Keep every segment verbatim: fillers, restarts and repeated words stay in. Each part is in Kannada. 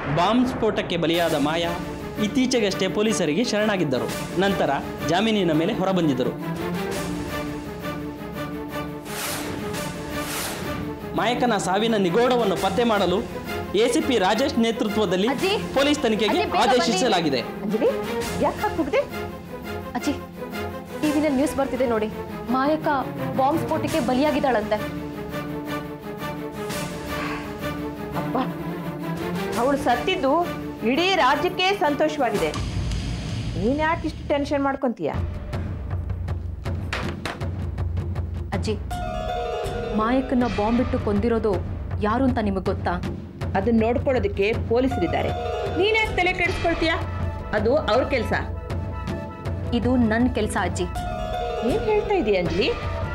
ಬಾಂಬ್ ಸ್ಫೋಟಕ್ಕೆ ಬಲಿಯಾದ ಮಾಯಾ ಇತ್ತೀಚೆಗಷ್ಟೇ ಪೊಲೀಸರಿಗೆ ಶರಣಾಗಿದ್ದರು. ನಂತರ ಜಾಮೀನಿನ ಮೇಲೆ ಹೊರಬಂದಿದ್ದರು. ಮಾಯಕನ ಸಾವಿನ ನಿಗೂಢವನ್ನು ಪತ್ತೆ ಮಾಡಲು ಎಸಿಪಿ ರಾಜೇಶ್ ನೇತೃತ್ವದಲ್ಲಿ ಪೊಲೀಸ್ ತನಿಖೆಗೆ ಆದೇಶಿಸಲಾಗಿದೆ. ಅಜ್ಜಿ, ಟಿವಿನಲ್ಲಿ ನ್ಯೂಸ್ ಬರ್ತಿದೆ ನೋಡಿ, ಮಾಯಕ ಬಾಂಬ್ ಸ್ಫೋಟಕ್ಕೆ ಬಲಿಯಾಗಿದ್ದಾಳಂತೆ. ಅಪ್ಪ, ಅವಳು ಸತ್ತಿದ್ದು ಇಡೀ ರಾಜ್ಯಕ್ಕೆ ಸಂತೋಷವಾಗಿದೆ. ನೀನ್ ಯಾಕೆ ಇಷ್ಟು ಟೆನ್ಷನ್ ಮಾಡ್ಕೊಂತೀಯ? ಅಜ್ಜಿ, ಮಾಯಕನ್ನ ಬಾಂಬ್ ಇಟ್ಟು ಕೊಂದಿರೋದು ಯಾರು ಅಂತ ನಿಮಗೆ ಗೊತ್ತಾ? ಅದನ್ನ ನೋಡ್ಕೊಳ್ಳೋದಕ್ಕೆ ಪೊಲೀಸರಿದ್ದಾರೆ. ನೀನ್ ಯಾಕೆ ತಲೆ ಕೆಡಿಸ್ಕೊಳ್ತೀಯ? ಅದು ಅವ್ರ ಕೆಲಸ. ಇದು ನನ್ನ ಕೆಲಸ ಅಜ್ಜಿ. ಏನ್ ಹೇಳ್ತಾ ಇದೀಯ ಅಂಜಲಿ?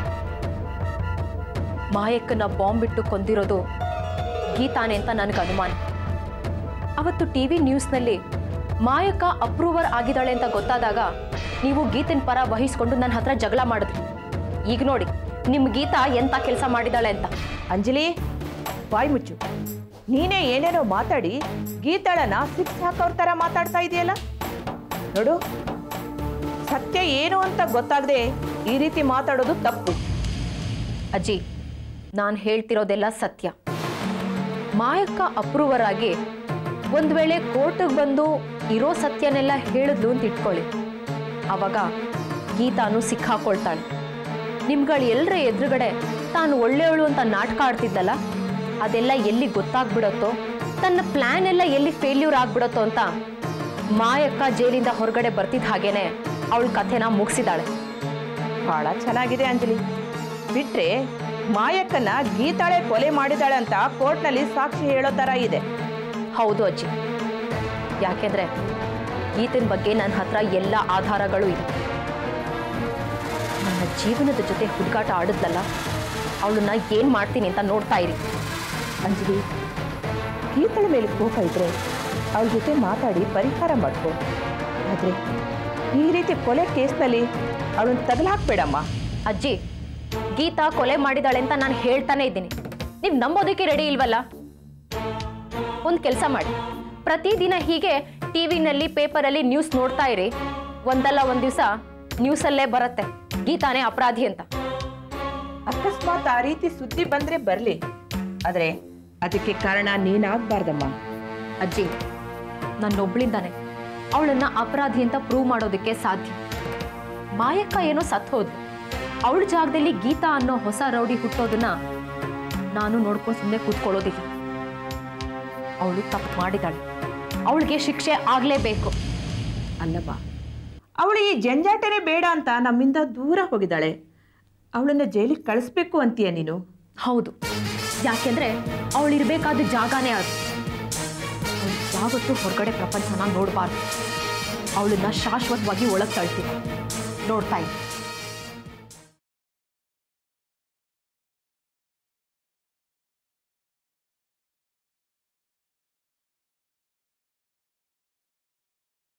ಮಾಯಕ್ಕನ ಬಾಂಬ್ ಇಟ್ಟು ಕೊಂದಿರೋದು ಗೀತಾನೆ ಅಂತ ನನಗೆ ಅನುಮಾನ. ಅವತ್ತು ಟಿವಿ ನ್ಯೂಸ್ನಲ್ಲಿ ಮಾಯಕ್ಕ ಅಪ್ರೂವರ್ ಆಗಿದ್ದಾಳೆ ಅಂತ ಗೊತ್ತಾದಾಗ ನೀವು ಗೀತನ ಪರ ವಹಿಸ್ಕೊಂಡು ನನ್ನ ಹತ್ರ ಜಗಳ ಮಾಡಿದ್ರಿ. ಈಗ ನೋಡಿ ನಿಮ್ಮ ಗೀತಾ ಎಂತ ಕೆಲಸ ಮಾಡಿದಾಳೆ ಅಂತ. ಅಂಜಲಿ, ಬಾಯ್ ಮುಚ್ಚು. ನೀನೇ ಏನೇನೋ ಮಾತಾಡಿ ಗೀತಾಳನ್ನ ಸಿಕ್ಸ್ ಹಾಕೋರ್ ತರ ಮಾತಾಡ್ತಾ ಇದೆಯಲ್ಲ. ನೋಡು, ಸತ್ಯ ಏನು ಅಂತ ಗೊತ್ತಾಗದೆ ಈ ರೀತಿ ಮಾತಾಡೋದು ತಪ್ಪು. ಅಜ್ಜಿ, ನಾನು ಹೇಳ್ತಿರೋದೆಲ್ಲ ಸತ್ಯ. ಮಾಯಕ್ಕ ಅಪ್ರೂವರ್ ಆಗಿ ಒಂದು ವೇಳೆ ಕೋರ್ಟಿಗೆ ಬಂದು ಇರೋ ಸತ್ಯನೆಲ್ಲ ಹೇಳಿದ್ಲು ಅಂತ ಇಟ್ಕೊಳ್ಳಿ, ಅವಾಗ ಗೀತಾನು ಸಿಕ್ಕಾಕೊಳ್ತಾಳೆ. ನಿಮ್ಗಳು ಎಲ್ಲರ ಎದುರುಗಡೆ ತಾನು ಒಳ್ಳೆಯವಳು ಅಂತ ನಾಟಕ ಆಡ್ತಿದ್ದಲ್ಲ, ಅದೆಲ್ಲ ಎಲ್ಲಿ ಗೊತ್ತಾಗ್ಬಿಡತ್ತೋ, ತನ್ನ ಪ್ಲಾನ್ ಎಲ್ಲ ಎಲ್ಲಿ ಫೇಲ್ಯೂರ್ ಆಗ್ಬಿಡತ್ತೋ ಅಂತ ಮಾಯಕ್ಕ ಜೈಲಿಂದ ಹೊರಗಡೆ ಬರ್ತಿದ್ದ ಹಾಗೇನೆ ಅವಳ ಕಥೆನ ಮುಗಿಸಿದಾಳೆ. ಬಹಳ ಚೆನ್ನಾಗಿದೆ ಅಂಜಲಿ. ಬಿಟ್ರೆ ಮಾಯಕ್ಕನ ಗೀತಾಳೆ ಕೊಲೆ ಮಾಡಿದಾಳೆ ಅಂತ ಕೋರ್ಟ್ನಲ್ಲಿ ಸಾಕ್ಷಿ ಹೇಳೋ ತರ ಇದೆ. ಹೌದು ಅಜ್ಜಿ, ಯಾಕೆಂದ್ರೆ ಗೀತನ ಬಗ್ಗೆ ನನ್ನ ಹತ್ರ ಎಲ್ಲ ಆಧಾರಗಳು ಇದೆ. ನನ್ನ ಜೀವನದ ಜೊತೆ ಹುಡುಗಾಟ ಆಡಿದ್ಲಲ್ಲ, ಅವಳನ್ನ ಏನ್ ಮಾಡ್ತೀನಿ ಅಂತ ನೋಡ್ತಾ ಇರಿ. ಅಂಜಲಿ, ಗೀತಳ ಮೇಲೆ ಕೋಪ ಇದ್ರೆ ಅವಳ ಜೊತೆ ಮಾತಾಡಿ ಪರಿಹಾರ ಮಾಡ್ಕೋ. ಆದ್ರೆ ಈ ರೀತಿ ಕೊಲೆ ಕೇಸ್ನಲ್ಲಿ ಅವಳನ್ನ ತಗಲಾಕ್ಬೇಡಮ್ಮ. ಅಜ್ಜಿ, ಗೀತಾ ಕೊಲೆ ಮಾಡಿದಾಳೆ ಅಂತ ನಾನು ಹೇಳ್ತಾನೆ ಇದ್ದೀನಿ. ನೀವು ನಂಬೋದಕ್ಕೆ ರೆಡಿ ಇಲ್ವಲ್ಲ? ಒಂದು ಕೆಲಸ ಮಾಡಿ, ಪ್ರತಿದಿನ ಹೀಗೆ ಟಿವಿನಲ್ಲಿ ಪೇಪರಲ್ಲಿ ನ್ಯೂಸ್ ನೋಡ್ತಾ ಇರಿ. ಒಂದಲ್ಲ ಒಂದು ದಿವಸ ನ್ಯೂಸಲ್ಲೇ ಬರುತ್ತೆ ಗೀತಾನೇ ಅಪರಾಧಿ ಅಂತ. ಅಕಸ್ಮಾತ್ ಆ ರೀತಿ ಸುದ್ದಿ ಬಂದ್ರೆ ಬರ್ಲಿ, ಆದ್ರೆ ಅದಕ್ಕೆ ಕಾರಣ ನೀನಾಗ್ಬಾರ್ದಮ್ಮ. ಅಜ್ಜಿ, ನನ್ನೊಬ್ಳಿಂದಾನೆ ಅವಳನ್ನ ಅಪರಾಧಿ ಅಂತ ಪ್ರೂವ್ ಮಾಡೋದಕ್ಕೆ ಸಾಧ್ಯ. ಮಾಯಕ್ಕ ಏನೋ ಸತ್ ಹೋದ್ಲು, ಅವಳ ಜಾಗದಲ್ಲಿ ಗೀತಾ ಅನ್ನೋ ಹೊಸ ರೌಡಿ ಹುಟ್ಟೋದನ್ನ ನಾನು ನೋಡ್ಕೊಂಡು ಸುಮ್ಮನೆ ಕೂತ್ಕೊಳ್ಳೋದಿಲ್ಲ. ಅವಳು ತಪ್ಪು ಮಾಡಿದಾಳೆ, ಅವಳಿಗೆ ಶಿಕ್ಷೆ ಆಗ್ಲೇಬೇಕು. ಅಲ್ಲಮ್ಮ, ಅವಳು ಈ ಜಂಜಾಟನೇ ಬೇಡ ಅಂತ ನಮ್ಮಿಂದ ದೂರ ಹೋಗಿದ್ದಾಳೆ. ಅವಳನ್ನ ಜೈಲಿಗೆ ಕಳಿಸ್ಬೇಕು ಅಂತೀಯ ನೀನು? ಹೌದು, ಯಾಕೆಂದ್ರೆ ಅವಳಿರ್ಬೇಕಾದ ಜಾಗನೇ ಅದು. ಯಾವತ್ತೂ ಹೊರಗಡೆ ಪ್ರಪಂಚನ ನೋಡಬಾರ್ದು. ಅವಳನ್ನ ಶಾಶ್ವತವಾಗಿ ಒಳಗೆ ತಳ್ತೀನಿ. ನೋಡ್ತಾ ಇದ್ದೀನಿ.